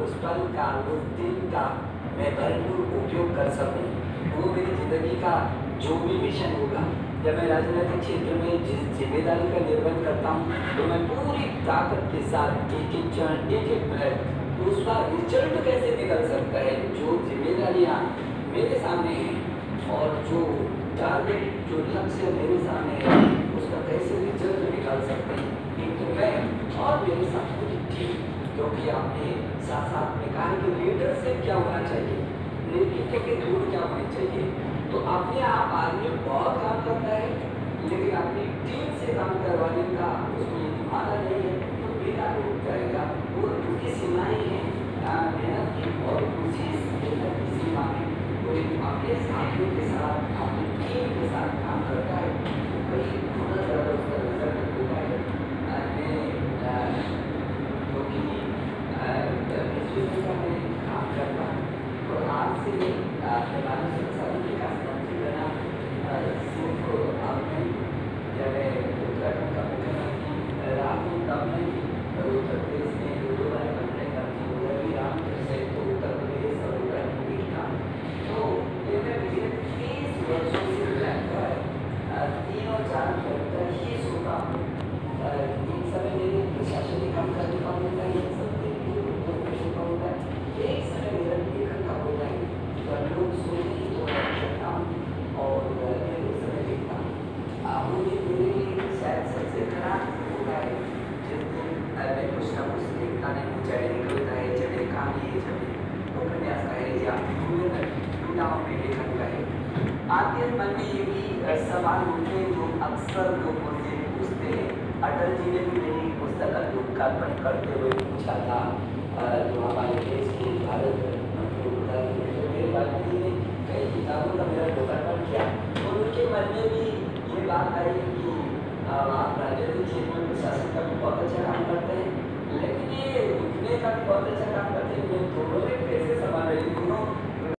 उस पल का, उस दिन का मैं भरपूर उपयोग कर सकूं। वो मेरी ज़िंदगी का जो भी मिशन होगा, जब मैं राजनीतिक क्षेत्र में जिस जिम्मेदारी का निर्वहन करता हूँ, तो मैं पूरी ताकत के साथ एक-एक क्षण, एक-एक मिनट उसका रिजल्ट कैसे निकल सकता है, जो जिम्मेदारियाँ मेरे सामने हैं और जो टारगेट, जो लक्ष्य मेरे सामने है, उसका कैसे रिजल्ट निकाल सकते हैं। एक तो मैं और मेरे साथ पूरी टीम, क्योंकि आपने साथ-साथ में कहा कि लीडरशिप क्या होना चाहिए, नेतृत्व के गुण क्या होने चाहिए। तो अपने आप आदमी बहुत काम करता है, लेकिन अपनी टीम से काम करवाने का उसको यदि माना नहीं है, तो बेकार हो जाएगा। वो उनकी सीमाएँ हैं मेहनत की, और उसी मेहनत की सीमा में कोई अपने साथियों के साथ, अपनी टीम के साथ काम करता है, तो कहीं बहुत ज़्यादा उसका रिजल्ट होता है। क्योंकि में काम करता हूँ, तो आज से मानव संसाधन विकास मंत्री बना सिर्फ अब नहीं, जब मैं उत्तराखंड का मुख्यमंत्री रहा हूँ तब नहीं, उत्तर प्रदेश में दो बार मंत्री हुए भी रहा हूँ, जैसे तो उत्तर प्रदेश और उत्तराखंड एक था। तो ये मैं पिछले 30 वर्षों से लगातार 3 और 4 घंटा ही सोता हूँ। एक समय मेरे प्रशासनिक काम करने का होता है, एक समय होता है, एक समय मेरा लेखन का होता है। तो लोग सोते ही तो करता हूँ और मैं उस समय देखता हूँ। मुझे मेरे लिए शायद सबसे खराब होता है जिस दिन मैं कुछ ना कुछ लिखता नहीं, चाहे निकलता है, चाहे कहानी है, चाहे उपन्यास का है, या टूटाओं में लेखन का है। आपके मन में ये भी सवाल उठे जो अक्सर लोग मुझसे पूछते हैं। अटल जी ने भी मेरी पुस्तक का लोकार्पण करते हुए पूछा था, जो हमारे देश के भारत मेरे बाबू जी ने कई किताबों का मेरा लोकार्पण किया, और उनके मन में भी ये बात आई कि आप राजनीतिक क्षेत्र में प्रशासन का भी बहुत अच्छा काम करते हैं, लेकिन ये लिखने का भी बहुत अच्छा काम करते हैं। मैं दोनों